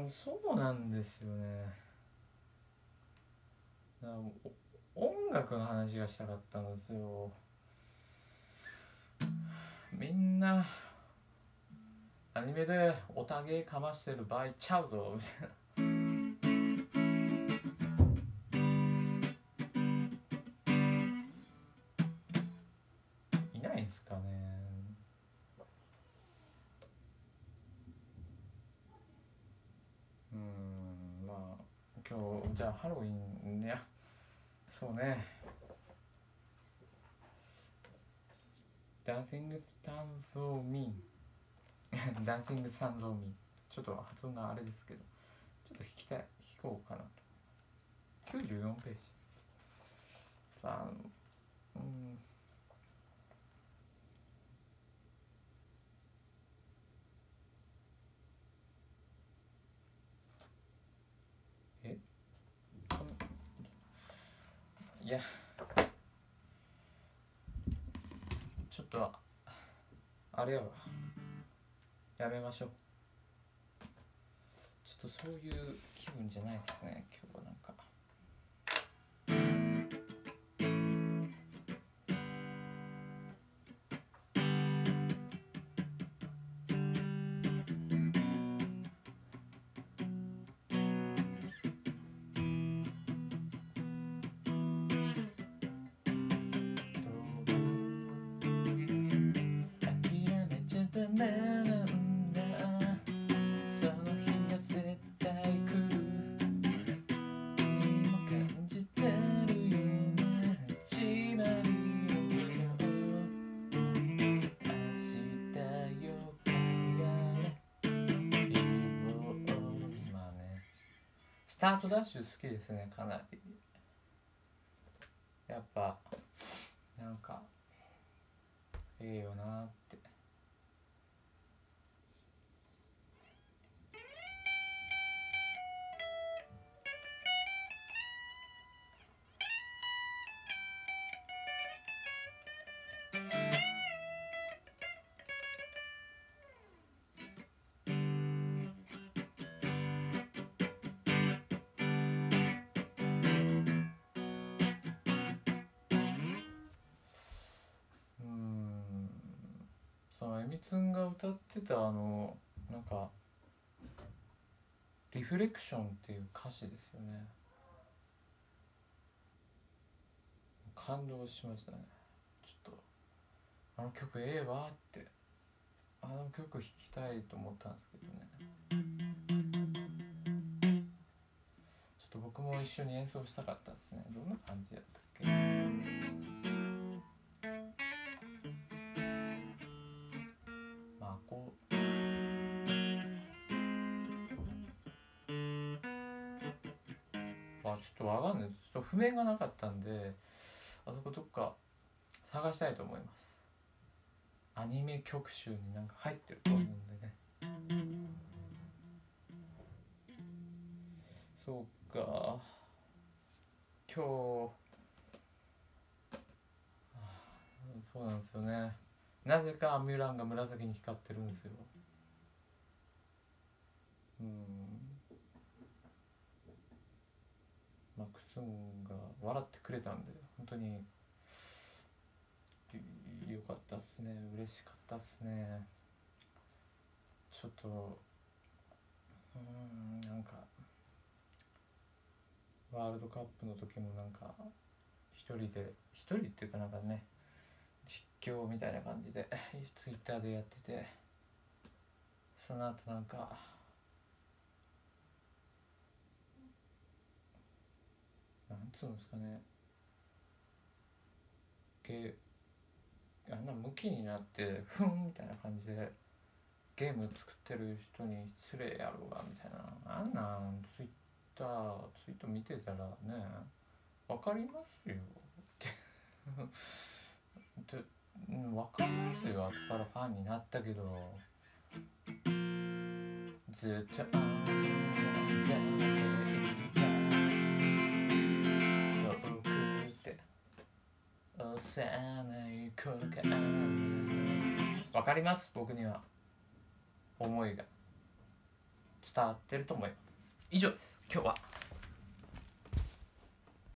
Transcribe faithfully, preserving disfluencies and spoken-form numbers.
そうなんですよね。だから音楽の話がしたかったんですよ。みんなアニメでおたげかましてる場合ちゃうぞみたいな。いないんすかね。うーん、まあ今日じゃあハロウィンね。そうね。ダンシングスタンゾーミンダンシングスタンゾーミン、ちょっと発音があれですけど、ちょっと弾きたい弾こうかなと。きゅうじゅうよんページ。あのうんえいやちょっとあれやわ、やめましょう。ちょっとそういう気分じゃないですね今日は。なんか諦めちゃダメなんだ、その日が絶対来る。今感じてるような始まりのこと、明日よからね、今ねスタートダッシュ好きですね、かなり。やっぱなんかええよなって。うーん、そのえみつんが歌ってたあのなんかリフレクションっていう歌詞ですよね。感動しましたね。ちょっとあの曲ええわって、あの曲弾きたいと思ったんですけどね。ちょっと僕も一緒に演奏したかったですね。どんな感じやったっけ。まあこうまあちょっとわかんないです。ちょっと譜面がなかったんで、あそこどっか探したいと思います。アニメ曲集になんか入ってると思うんでね。そうか、今日そうなんですよね。なぜかアミュランが紫に光ってるんですよ。うん、マクスンが笑ってくれたんで本当に良かったっすね。嬉しかったっすね。ちょっとうんなんかワールドカップの時もなんか一人で一人っていうかなんかね、実況みたいな感じでツイッターでやってて、その後なんかなんつうんですかね、ゲあんな向きになってふんみたいな感じでゲーム作ってる人に失礼やろうがみたいな、あんなんツイッターツイート見てたらねわかりますよってで、うん、わかりますよ。後からファンになったけど、ずっとあんなや遠くって幼い頃からわかります。僕には思いが伝わってると思います。以上です今日は。